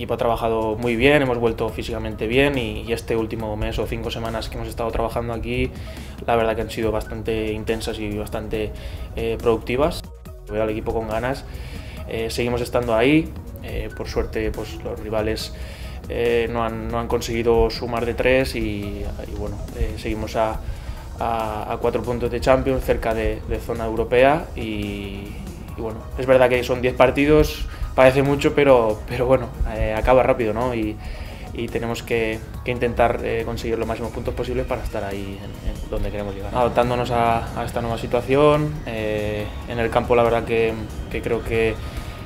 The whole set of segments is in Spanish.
equipo ha trabajado muy bien, hemos vuelto físicamente bien y este último mes o 5 semanas que hemos estado trabajando aquí, la verdad que han sido bastante intensas y bastante productivas. Veo al equipo con ganas, seguimos estando ahí, por suerte pues, los rivales no han conseguido sumar de 3 y bueno, seguimos a 4 puntos de Champions, cerca de zona europea y bueno, es verdad que son 10 partidos, parece mucho, pero bueno, acaba rápido, ¿no? Y tenemos que intentar conseguir los máximos puntos posibles para estar ahí en donde queremos llegar. Adaptándonos a esta nueva situación, en el campo la verdad que creo que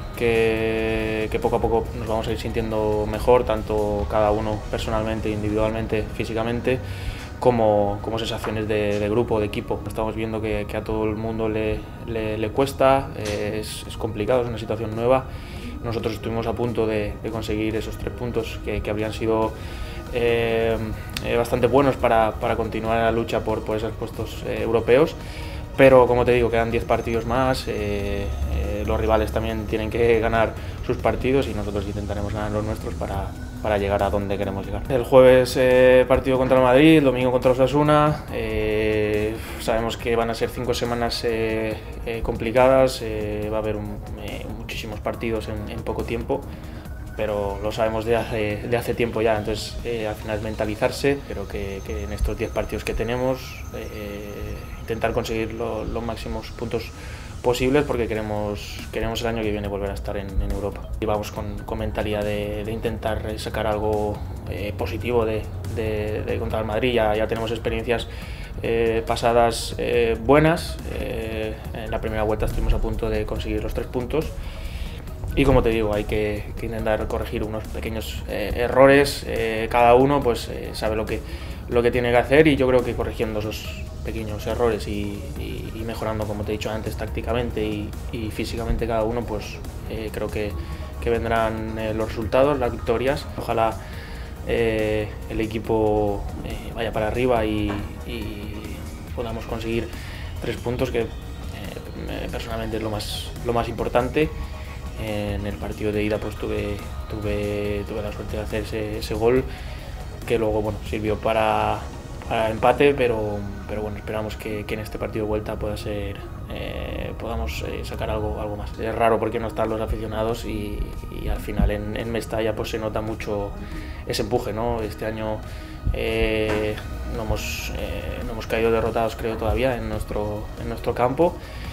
poco a poco nos vamos a ir sintiendo mejor, tanto cada uno personalmente, individualmente, físicamente, como sensaciones de grupo, de equipo. Estamos viendo que a todo el mundo le cuesta, es complicado, es una situación nueva. Nosotros estuvimos a punto de conseguir esos 3 puntos que habrían sido bastante buenos para continuar la lucha por esos puestos europeos, pero como te digo, quedan 10 partidos más, los rivales también tienen que ganar sus partidos y nosotros intentaremos ganar los nuestros para llegar a donde queremos llegar. El jueves partido contra el Madrid, el domingo contra Osasuna. Sabemos que van a ser 5 semanas complicadas, va a haber muchísimos partidos en poco tiempo, pero lo sabemos de hace tiempo ya, entonces al final es mentalizarse, pero que en estos 10 partidos que tenemos intentar conseguir los máximos puntos posibles porque queremos el año que viene volver a estar en Europa. Y vamos con mentalidad de intentar sacar algo positivo de contra el Madrid. Ya tenemos experiencias pasadas buenas. En la primera vuelta estuvimos a punto de conseguir los 3 puntos. Y como te digo, hay que intentar corregir unos pequeños errores. Cada uno pues, sabe lo que tiene que hacer y yo creo que corrigiendo esos pequeños errores y mejorando, como te he dicho antes, tácticamente y físicamente cada uno, pues creo que vendrán los resultados, las victorias. Ojalá el equipo vaya para arriba y podamos conseguir 3 puntos, que personalmente es lo más importante. En el partido de ida pues tuve la suerte de hacer ese gol que luego bueno, sirvió para empate, pero bueno, esperamos que en este partido de vuelta podamos sacar algo más. Es raro porque no están los aficionados y al final en Mestalla pues se nota mucho ese empuje, ¿no? Este año no hemos caído derrotados, creo, todavía en nuestro campo.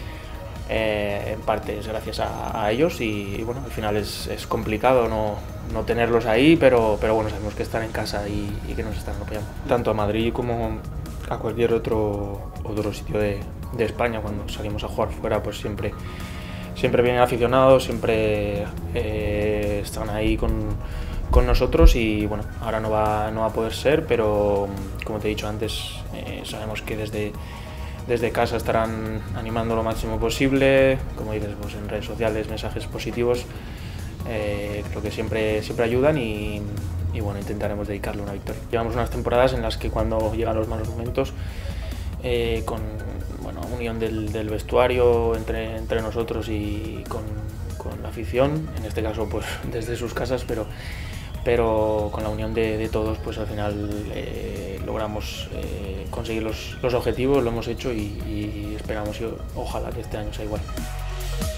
En parte es gracias a ellos y bueno, al final es complicado no tenerlos ahí, pero bueno, sabemos que están en casa y que nos están apoyando. Tanto a Madrid como a cualquier otro sitio de España, cuando salimos a jugar fuera, pues siempre vienen aficionados, siempre están ahí con nosotros y bueno, ahora no va a poder ser, pero como te he dicho antes, sabemos que desde casa estarán animando lo máximo posible, como dices, pues en redes sociales, mensajes positivos, creo que siempre ayudan y bueno, intentaremos dedicarle una victoria. Llevamos unas temporadas en las que cuando llegan los malos momentos, con bueno, unión del vestuario entre nosotros y con la afición, en este caso pues desde sus casas, pero con la unión de todos, pues al final logramos conseguir los objetivos, lo hemos hecho y esperamos y ojalá que este año sea igual.